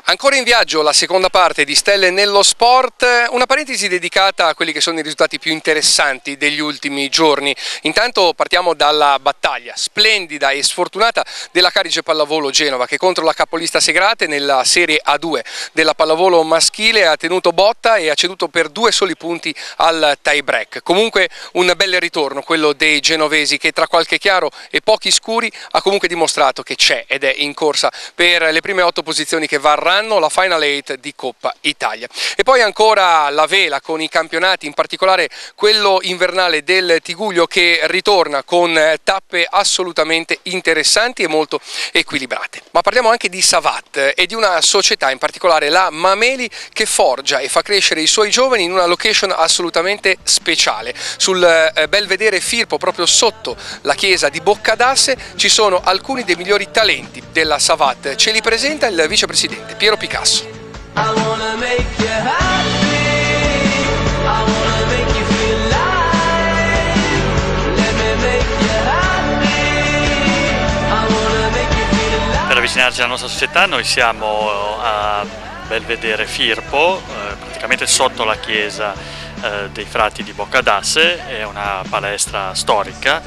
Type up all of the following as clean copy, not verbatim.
Ancora in viaggio la seconda parte di Stelle nello Sport, una parentesi dedicata a quelli che sono i risultati più interessanti degli ultimi giorni. Intanto partiamo dalla battaglia splendida e sfortunata della Carige Pallavolo Genova, che contro la capolista Segrate nella Serie A2 della pallavolo maschile ha tenuto botta e ha ceduto per 2 soli punti al tie break. Comunque un bel ritorno quello dei genovesi, che tra qualche chiaro e pochi scuri ha comunque dimostrato che c'è ed è in corsa per le prime 8 posizioni che varranno la Final 8 di Coppa Italia. E poi ancora la vela con i campionati, in particolare quello invernale del Tiguglio, che ritorna con tappe assolutamente interessanti e molto equilibrate. Ma parliamo anche di Savat e di una società, in particolare la Mameli, che forgia e fa crescere i suoi giovani in una location assolutamente speciale. Sul Belvedere Firpo, proprio sotto la chiesa di Boccadasse, ci sono alcuni dei migliori talenti della Savat. Ce li presenta il vicepresidente Piero Picasso. Per avvicinarci alla nostra società noi siamo a Belvedere Firpo, praticamente sotto la chiesa dei frati di Boccadasse, è una palestra storica.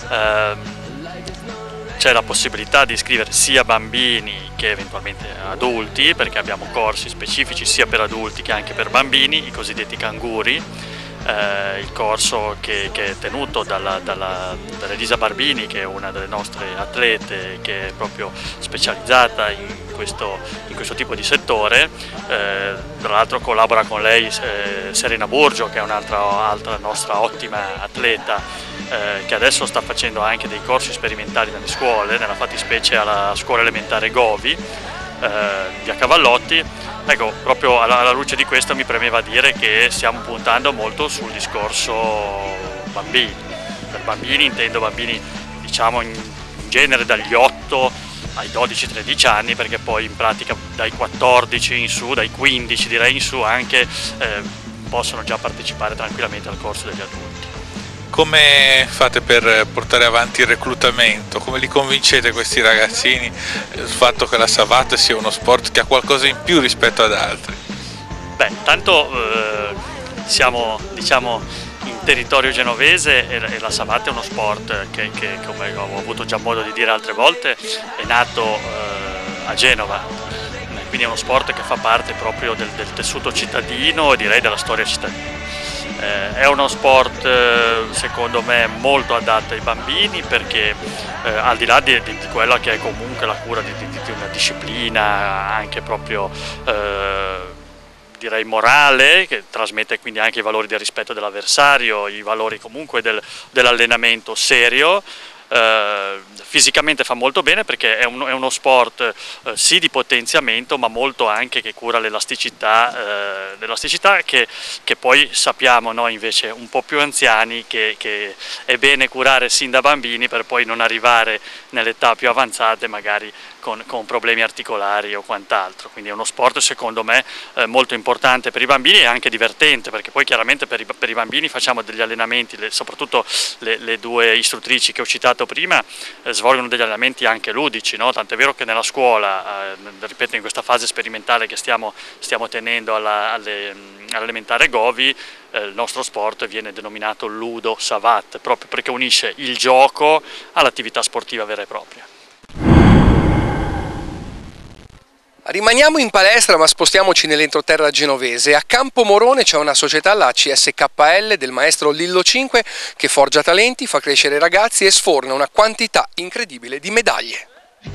C'è la possibilità di iscrivere sia bambini che eventualmente adulti, perché abbiamo corsi specifici sia per adulti che anche per bambini, i cosiddetti canguri. Il corso che è tenuto dall'Elisa Barbini, che è una delle nostre atlete, che è proprio specializzata in questo tipo di settore. Tra l'altro collabora con lei Serena Burgio, che è un'altra nostra ottima atleta, che adesso sta facendo anche dei corsi sperimentali nelle scuole, nella fattispecie alla scuola elementare Govi, via Cavallotti. Ecco, proprio alla luce di questo mi premeva dire che stiamo puntando molto sul discorso bambini. Per bambini intendo bambini, diciamo, in genere dagli 8 ai 12-13 anni, perché poi in pratica dai 14 in su, dai 15 direi in su anche, possono già partecipare tranquillamente al corso degli adulti. Come fate per portare avanti il reclutamento? Come li convincete questi ragazzini sul fatto che la Savat sia uno sport che ha qualcosa in più rispetto ad altri? Beh, intanto siamo, diciamo, in territorio genovese e la Savat è uno sport che, come ho avuto già modo di dire altre volte, è nato a Genova. Quindi è uno sport che fa parte proprio del tessuto cittadino e direi della storia cittadina. È uno sport secondo me molto adatto ai bambini, perché al di là di quella che è comunque la cura di una disciplina anche proprio direi morale, che trasmette quindi anche i valori del rispetto dell'avversario, i valori comunque dell'allenamento serio. Fisicamente fa molto bene, perché è uno sport sì di potenziamento, ma molto anche che cura l'elasticità che poi sappiamo noi invece un po' più anziani che è bene curare sin da bambini, per poi non arrivare nelle età più avanzate magari con problemi articolari o quant'altro. Quindi è uno sport secondo me molto importante per i bambini e anche divertente, perché poi chiaramente per i bambini facciamo degli allenamenti, soprattutto le due istruttrici che ho citato prima svolgono degli allenamenti anche ludici, no? Tant'è vero che nella scuola, ripeto, in questa fase sperimentale che stiamo tenendo all'elementare Govi, il nostro sport viene denominato Ludo Savat, proprio perché unisce il gioco all'attività sportiva vera e propria. Rimaniamo in palestra, ma spostiamoci nell'entroterra genovese. A Campo Morone c'è una società, la CSKL, del maestro Lillo 5, che forgia talenti, fa crescere i ragazzi e sforna una quantità incredibile di medaglie.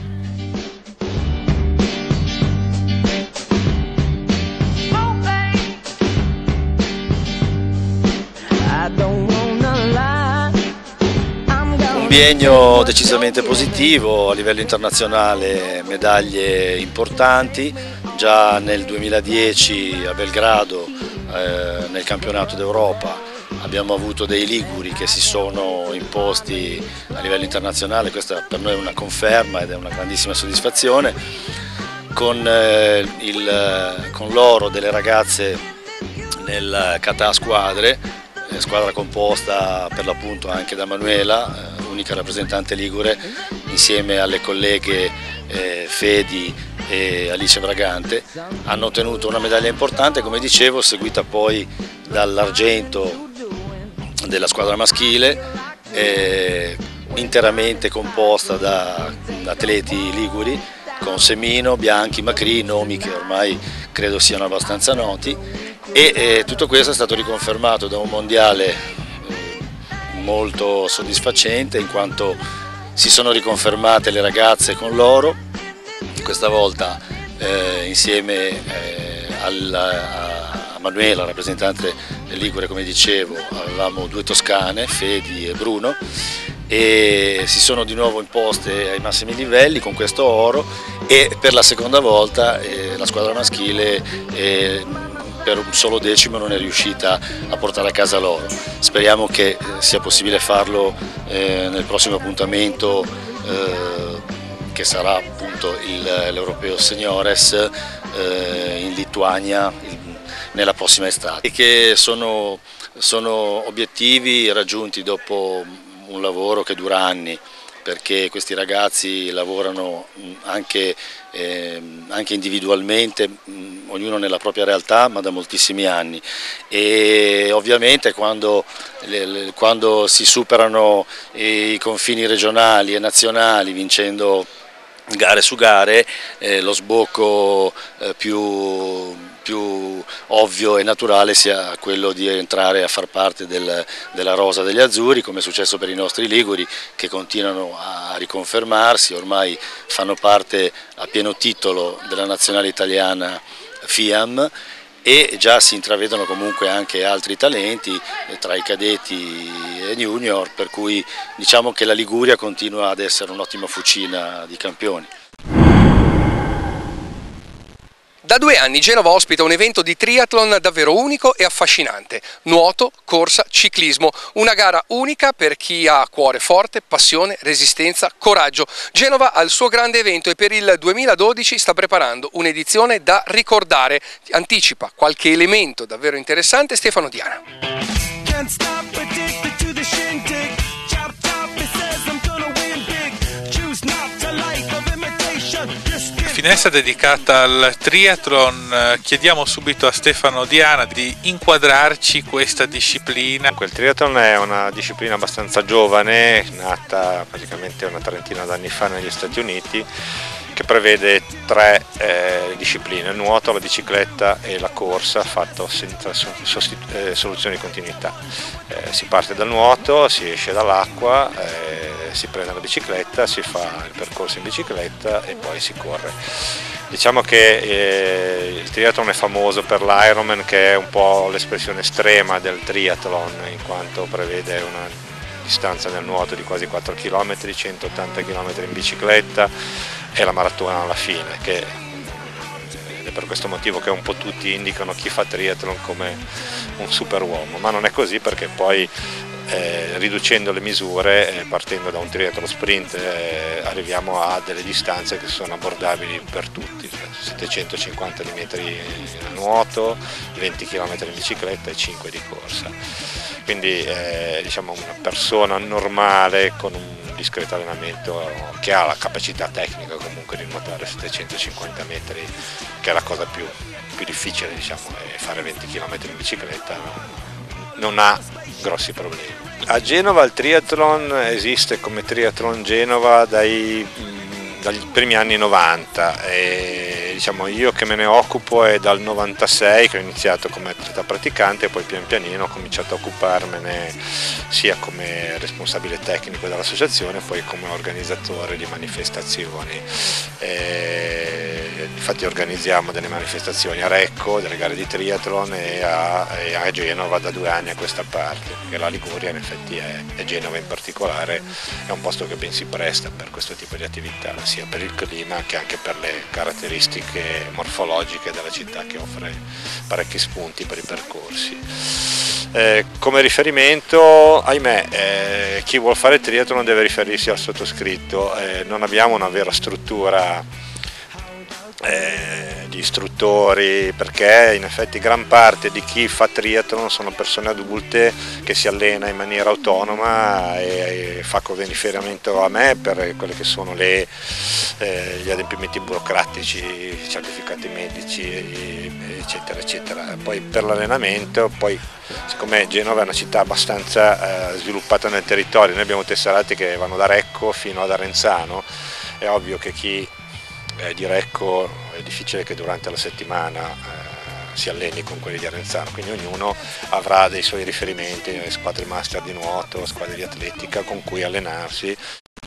Un biennio decisamente positivo, a livello internazionale medaglie importanti. Già nel 2010 a Belgrado nel campionato d'Europa abbiamo avuto dei liguri che si sono imposti a livello internazionale. Questa per noi è una conferma ed è una grandissima soddisfazione, con l'oro delle ragazze nel kata squadre, squadra composta per l'appunto anche da Manuela, unica rappresentante ligure, insieme alle colleghe Fedi e Alice Bragante, hanno ottenuto una medaglia importante, come dicevo, seguita poi dall'argento della squadra maschile, interamente composta da atleti liguri, con Semino, Bianchi, Macri, nomi che ormai credo siano abbastanza noti, e tutto questo è stato riconfermato da un mondiale molto soddisfacente, in quanto si sono riconfermate le ragazze con l'oro, questa volta insieme a Manuela, rappresentante ligure, come dicevo, avevamo 2 toscane, Fedi e Bruno, e si sono di nuovo imposte ai massimi livelli con questo oro, e per la seconda volta la squadra maschile per un solo decimo non è riuscita a portare a casa l'oro. Speriamo che sia possibile farlo nel prossimo appuntamento, che sarà appunto l'Europeo Seniores in Lituania nella prossima estate, e che sono obiettivi raggiunti dopo un lavoro che dura anni, perché questi ragazzi lavorano anche individualmente, ognuno nella propria realtà, ma da moltissimi anni, e ovviamente quando si superano i confini regionali e nazionali vincendo gare su gare, lo sbocco più ovvio e naturale sia quello di entrare a far parte della rosa degli azzurri, come è successo per i nostri liguri, che continuano a riconfermarsi, ormai fanno parte a pieno titolo della nazionale italiana FIAM, e già si intravedono comunque anche altri talenti tra i cadetti e junior, per cui diciamo che la Liguria continua ad essere un'ottima fucina di campioni. Da 2 anni Genova ospita un evento di triathlon davvero unico e affascinante: nuoto, corsa, ciclismo, una gara unica per chi ha cuore forte, passione, resistenza, coraggio. Genova ha il suo grande evento e per il 2012 sta preparando un'edizione da ricordare. Anticipa qualche elemento davvero interessante Stefano Diana. Finestra dedicata al triathlon, chiediamo subito a Stefano Diana di inquadrarci questa disciplina. Il triathlon è una disciplina abbastanza giovane, nata praticamente una trentina d'anni fa negli Stati Uniti, che prevede 3 discipline: il nuoto, la bicicletta e la corsa, fatto senza soluzione di continuità. Si parte dal nuoto, si esce dall'acqua, si prende la bicicletta, si fa il percorso in bicicletta e poi si corre. Diciamo che il triathlon è famoso per l'Ironman, che è un po' l'espressione estrema del triathlon, in quanto prevede una distanza nel nuoto di quasi 4 km, 180 km in bicicletta e la maratona alla fine, ed è per questo motivo che un po' tutti indicano chi fa triathlon come un superuomo, ma non è così, perché poi riducendo le misure, partendo da un triathlon sprint, arriviamo a delle distanze che sono abbordabili per tutti, 750 metri a nuoto, 20 km in bicicletta e 5 di corsa. Quindi diciamo una persona normale con un discreto allenamento, che ha la capacità tecnica comunque di nuotare 750 metri, che è la cosa più difficile, diciamo, e fare 20 km in bicicletta non ha grossi problemi. A Genova il triathlon esiste come Triathlon Genova dagli primi anni 90, e diciamo io che me ne occupo è dal 96 che ho iniziato come atleta praticante, e poi pian pianino ho cominciato a occuparmene sia come responsabile tecnico dell'associazione, poi come organizzatore di manifestazioni. Infatti organizziamo delle manifestazioni a Recco, delle gare di triathlon, e a Genova da 2 anni a questa parte, perché la Liguria in effetti e Genova in particolare è un posto che ben si presta per questo tipo di attività, sia per il clima che anche per le caratteristiche morfologiche della città, che offre parecchi spunti per i percorsi. Come riferimento, ahimè, chi vuol fare triathlon deve riferirsi al sottoscritto. Non abbiamo una vera struttura di istruttori, perché in effetti gran parte di chi fa triathlon sono persone adulte che si allena in maniera autonoma e fa riferimento a me per quelle che sono gli adempimenti burocratici, certificati medici, eccetera eccetera. Poi per l'allenamento, siccome Genova è una città abbastanza sviluppata nel territorio, noi abbiamo tesserati che vanno da Recco fino ad Arenzano, è ovvio che chi di Recco è difficile che durante la settimana si alleni con quelli di Arenzano, quindi ognuno avrà dei suoi riferimenti, squadre master di nuoto, squadre di atletica con cui allenarsi.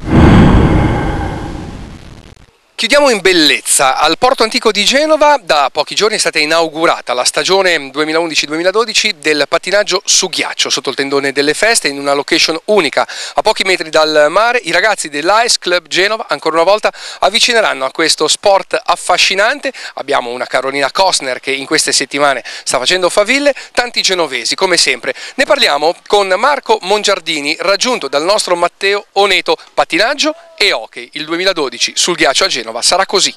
Chiudiamo in bellezza. Al Porto Antico di Genova da pochi giorni è stata inaugurata la stagione 2011-2012 del pattinaggio su ghiaccio sotto il tendone delle Feste, in una location unica a pochi metri dal mare. I ragazzi dell'Ice Club Genova ancora una volta avvicineranno a questo sport affascinante. Abbiamo una Carolina Costner che in queste settimane sta facendo faville, tanti genovesi come sempre. Ne parliamo con Marco Mongiardini, raggiunto dal nostro Matteo Oneto. Pattinaggio e hockey, il 2012 sul ghiaccio a Genova sarà così.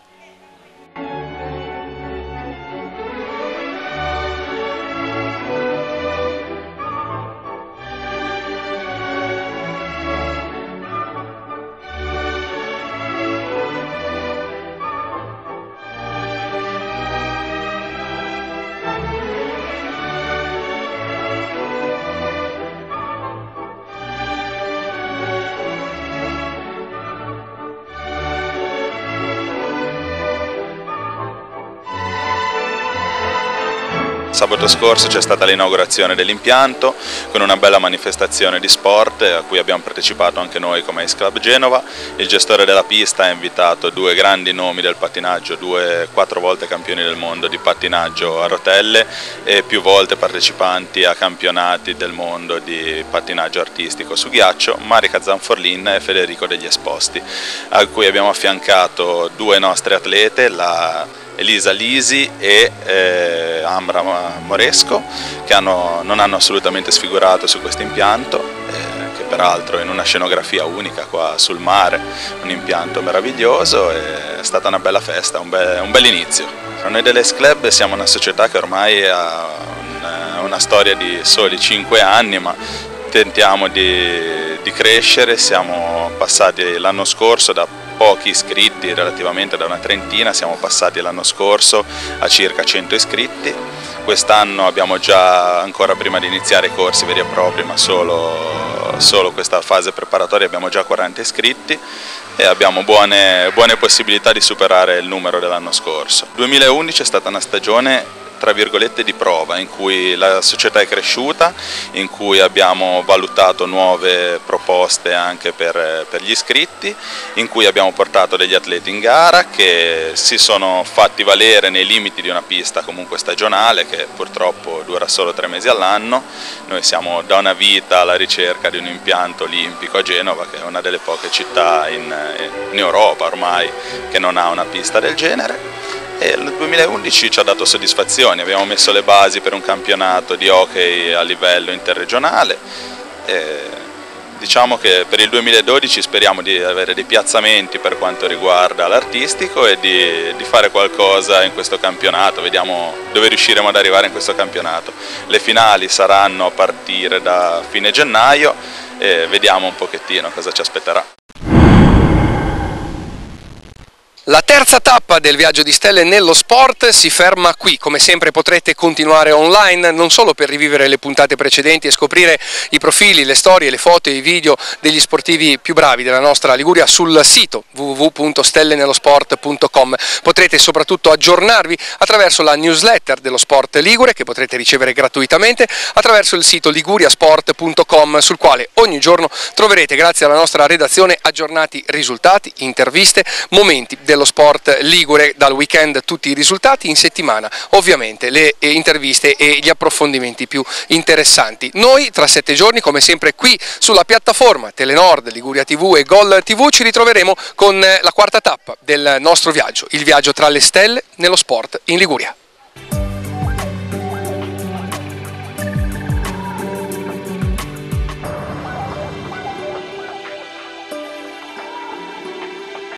Sabato scorso c'è stata l'inaugurazione dell'impianto con una bella manifestazione di sport a cui abbiamo partecipato anche noi come Ice Club Genova. Il gestore della pista ha invitato due grandi nomi del pattinaggio, 4 volte campioni del mondo di pattinaggio a rotelle e più volte partecipanti a campionati del mondo di pattinaggio artistico su ghiaccio, Marica Zanforlin e Federico degli Esposti, a cui abbiamo affiancato 2 nostre atlete, Elisa Lisi e Ambra Moresco, che non hanno assolutamente sfigurato su questo impianto, che peraltro è in una scenografia unica qua sul mare, un impianto meraviglioso. È stata una bella festa, un bel inizio. Noi dell'Ice Club siamo una società che ormai ha una storia di soli 5 anni, ma tentiamo di crescere. Siamo passati l'anno scorso da pochi iscritti, relativamente da una trentina, siamo passati l'anno scorso a circa 100 iscritti. Quest'anno abbiamo già, ancora prima di iniziare i corsi veri e propri, ma solo questa fase preparatoria, abbiamo già 40 iscritti e abbiamo buone possibilità di superare il numero dell'anno scorso. 2011 è stata una stagione tra virgolette di prova, in cui la società è cresciuta, in cui abbiamo valutato nuove proposte anche per gli iscritti, in cui abbiamo portato degli atleti in gara che si sono fatti valere nei limiti di una pista comunque stagionale che purtroppo dura solo 3 mesi all'anno. Noi siamo da una vita alla ricerca di un impianto olimpico a Genova, che è una delle poche città in Europa ormai che non ha una pista del genere. E il 2011 ci ha dato soddisfazioni, abbiamo messo le basi per un campionato di hockey a livello interregionale. Diciamo che per il 2012 speriamo di avere dei piazzamenti per quanto riguarda l'artistico e di fare qualcosa in questo campionato, vediamo dove riusciremo ad arrivare in questo campionato. Le finali saranno a partire da fine gennaio e vediamo un pochettino cosa ci aspetterà. La terza tappa del Viaggio di Stelle nello Sport si ferma qui. Come sempre potrete continuare online non solo per rivivere le puntate precedenti e scoprire i profili, le storie, le foto e i video degli sportivi più bravi della nostra Liguria sul sito www.stellenellosport.com. Potrete soprattutto aggiornarvi attraverso la newsletter dello Sport Ligure, che potrete ricevere gratuitamente attraverso il sito liguriasport.com, sul quale ogni giorno troverete, grazie alla nostra redazione, aggiornati risultati, interviste, momenti dello sport ligure, dal weekend tutti i risultati, in settimana ovviamente le interviste e gli approfondimenti più interessanti. Noi tra 7 giorni, come sempre qui sulla piattaforma Telenord, Liguria TV e Gol TV, ci ritroveremo con la quarta tappa del nostro viaggio, il viaggio tra le stelle nello sport in Liguria.